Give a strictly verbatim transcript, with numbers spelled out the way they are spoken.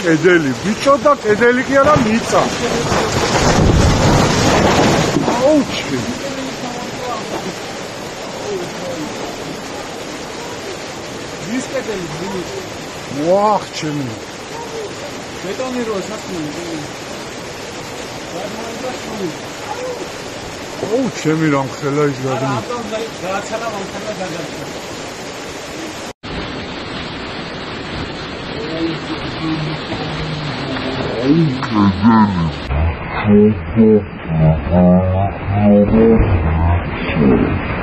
კედელი, ბიჭო და კედელი კი არა მიწა. აუჩი. ის კედელი მინი. ვახ, ჩემი. ბეტონი რო სასწული. აუ, ჩემი რამ ხელა ის გადმი. გააცანა მომხდარა გადაჭრა. აუ, კედელი.